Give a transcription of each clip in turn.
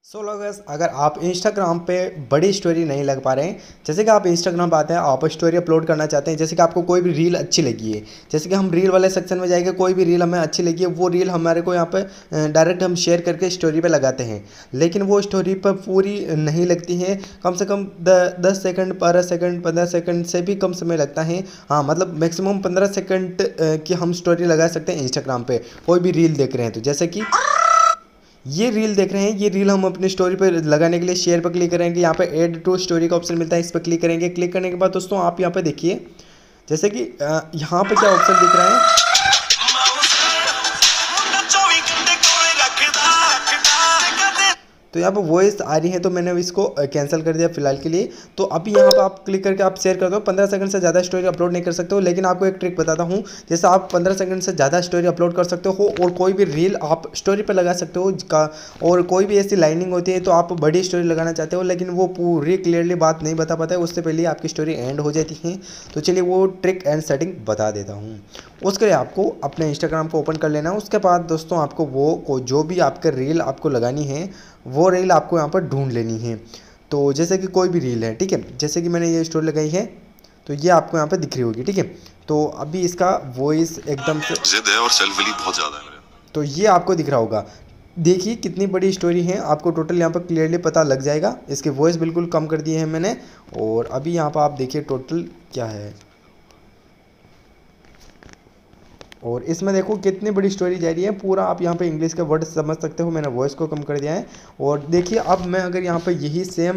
सो लोगस, अगर आप इंस्टाग्राम पे बड़ी स्टोरी नहीं लग पा रहे हैं, जैसे कि आप इंस्टाग्राम पे आते हैं, आप स्टोरी अपलोड करना चाहते हैं, जैसे कि आपको कोई भी रील अच्छी लगी है, जैसे कि हम रील वाले सेक्शन में जाएंगे, कोई भी रील हमें अच्छी लगी है वो रील हमारे को यहाँ पे डायरेक्ट हम शेयर करके स्टोरी पे लगाते हैं, लेकिन वो स्टोरी पर पूरी नहीं लगती है। कम से कम 10 सेकंड, 12 सेकंड, 15 सेकंड से भी कम समय लगता है। हाँ, मतलब मैक्सिमम 15 सेकंड की हम स्टोरी लगा सकते हैं इंस्टाग्राम पे, कोई भी रील देख रहे हैं तो। जैसे कि ये रील देख रहे हैं, ये रील हम अपनी स्टोरी पर लगाने के लिए शेयर पर क्लिक करेंगे, यहाँ पे ऐड टू स्टोरी का ऑप्शन मिलता है, इस पर क्लिक करेंगे। क्लिक करने के बाद दोस्तों आप यहाँ पे देखिए, जैसे कि यहाँ पे क्या ऑप्शन दिख रहा है, तो यहाँ पर वॉइस आ रही है, तो मैंने इसको कैंसिल कर दिया फिलहाल के लिए। तो अभी यहाँ पर आप क्लिक करके आप शेयर कर दो। 15 सेकंड से ज़्यादा स्टोरी अपलोड नहीं कर सकते हो, लेकिन आपको एक ट्रिक बताता हूँ। जैसे आप 15 सेकंड से ज़्यादा स्टोरी अपलोड कर सकते हो और कोई भी रील आप स्टोरी पर लगा सकते हो का, और कोई भी ऐसी लाइनिंग होती है तो आप बड़ी स्टोरी लगाना चाहते हो, लेकिन वो पूरी क्लियरली बात नहीं बता पाता है, उससे पहले आपकी स्टोरी एंड हो जाती है। तो चलिए वो ट्रिक एंड सेटिंग बता देता हूँ। उसके लिए आपको अपने इंस्टाग्राम को ओपन कर लेना है। उसके बाद दोस्तों आपको वो जो भी आपके रील आपको लगानी है वो रील आपको यहाँ पर ढूंढ लेनी है। तो जैसे कि कोई भी रील है, ठीक है, जैसे कि मैंने ये स्टोरी लगाई है तो ये आपको यहाँ पर दिख रही होगी, ठीक है। तो अभी इसका वॉइस एकदम से जिद है और सेल्फ बिलीव बहुत ज़्यादा है मेरे, तो ये आपको दिख रहा होगा। देखिए कितनी बड़ी स्टोरी है, आपको टोटल यहाँ पर क्लियरली पता लग जाएगा। इसके वॉइस बिल्कुल कम कर दिए हैं मैंने, और अभी यहाँ पर आप देखिए टोटल क्या है, और इसमें देखो कितनी बड़ी स्टोरी जा रही है। पूरा आप यहाँ पे इंग्लिश के वर्ड समझ सकते हो, मैंने वॉइस को कम कर दिया है। और देखिए अब मैं अगर यहाँ पे यही सेम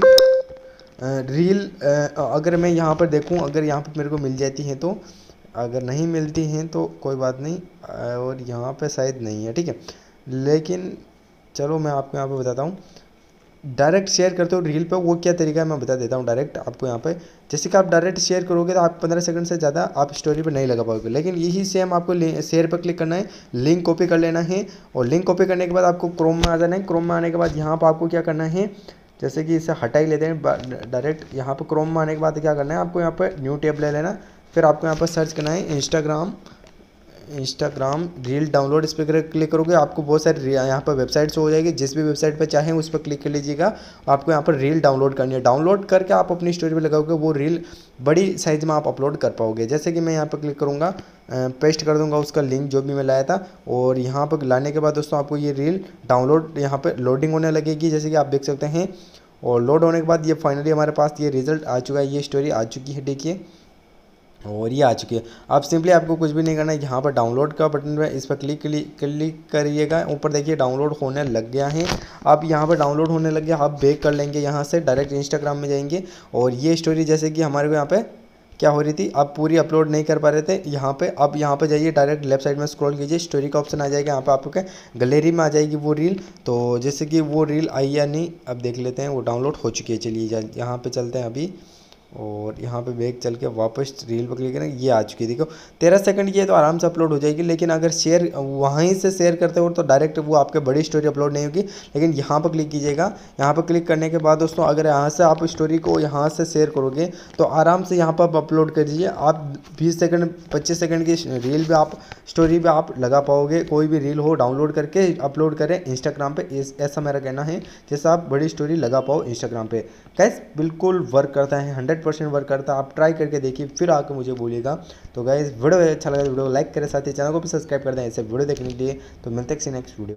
रील अगर मैं यहाँ पर देखूँ, अगर यहाँ पर मेरे को मिल जाती है तो, अगर नहीं मिलती हैं तो कोई बात नहीं, और यहाँ पे शायद नहीं है, ठीक है। लेकिन चलो मैं आपको यहाँ पे बताता हूँ, डायरेक्ट शेयर करते हो रील पे वो क्या तरीका है मैं बता देता हूँ डायरेक्ट आपको। यहाँ पे जैसे कि आप डायरेक्ट शेयर करोगे तो आप 15 सेकंड से ज़्यादा आप स्टोरी पे नहीं लगा पाओगे, लेकिन यही सेम आपको शेयर पर क्लिक करना है, लिंक कॉपी कर लेना है, और लिंक कॉपी करने के बाद आपको क्रोम में आ जाना है। क्रोम में आने के बाद यहाँ पर आपको क्या करना है, जैसे कि इसे हटा ही लेते हैं डायरेक्ट। यहाँ पर क्रोम में आने के बाद क्या करना है, आपको यहाँ पर न्यू टैब ले लेना, फिर आपको यहाँ पर सर्च करना है इंस्टाग्राम रील डाउनलोड। इस पर क्लिक करोगे आपको बहुत सारी यहाँ पर वेबसाइट्स हो जाएगी, जिस भी वेबसाइट पर चाहें उस पर क्लिक कर लीजिएगा। आपको यहाँ पर रील डाउनलोड करनी है, डाउनलोड करके आप अपनी स्टोरी पे लगाओगे, वो रील बड़ी साइज़ में आप अपलोड कर पाओगे। जैसे कि मैं यहाँ पर क्लिक करूँगा, पेस्ट कर दूँगा उसका लिंक जो भी मैं लाया था, और यहाँ पर लाने के बाद दोस्तों आपको ये रील डाउनलोड यहाँ पर लोडिंग होने लगेगी, जैसे कि आप देख सकते हैं। और लोड होने के बाद ये फाइनली हमारे पास ये रिजल्ट आ चुका है, ये स्टोरी आ चुकी है, देखिए, और ये आ चुकी है। अब सिंपली आपको कुछ भी नहीं करना है, यहाँ पर डाउनलोड का बटन है, इस पर क्लिक करिएगा। ऊपर देखिए डाउनलोड होने लग गया है। अब यहाँ पर डाउनलोड होने लग गया, आप बैक कर लेंगे, यहाँ से डायरेक्ट इंस्टाग्राम में जाएंगे, और ये स्टोरी जैसे कि हमारे को यहाँ पे क्या हो रही थी, आप पूरी अपलोड नहीं कर पा रहे थे यहाँ पे। अब यहाँ पे जाइए, डायरेक्ट लेफ्ट साइड में स्क्रॉल कीजिए, स्टोरी का ऑप्शन आ जाएगा, यहाँ पे आपके गैलरी में आ जाएगी वो रील। तो जैसे कि वो रील आई या नहीं अब देख लेते हैं, वो डाउनलोड हो चुकी है। चलिए यहाँ पे चलते हैं अभी, और यहाँ पे बैक चल के वापस रील पर क्लिक करें, ये आ चुकी है। देखो 13 सेकंड की है तो आराम से अपलोड हो जाएगी, लेकिन अगर शेयर वहीं से शेयर करते हो तो डायरेक्ट वो आपके बड़ी स्टोरी अपलोड नहीं होगी। लेकिन यहाँ पर क्लिक कीजिएगा, यहाँ पर क्लिक करने के बाद दोस्तों अगर यहाँ से आप स्टोरी को यहाँ से शेयर करोगे तो आराम से यहाँ पर अपलोड कर दीजिए। आप 20 सेकंड 25 सेकंड की रील भी आप स्टोरी पर आप लगा पाओगे, कोई भी रील हो डाउनलोड करके अपलोड करें इंस्टाग्राम पर, ऐसा मेरा कहना है, जैसे आप बड़ी स्टोरी लगा पाओ इंस्टाग्राम पर। गाइस बिल्कुल वर्क करता है, 100% वर्क करता है। आप ट्राई करके देखिए, फिर आके मुझे बोलिएगा। तो गाइस वीडियो अच्छा लगा तो वीडियो को लाइक करें, साथ ही चैनल को भी सब्सक्राइब कर दें ऐसे वीडियो देखने के लिए। तो मिलते हैं किसी नेक्स्ट वीडियो।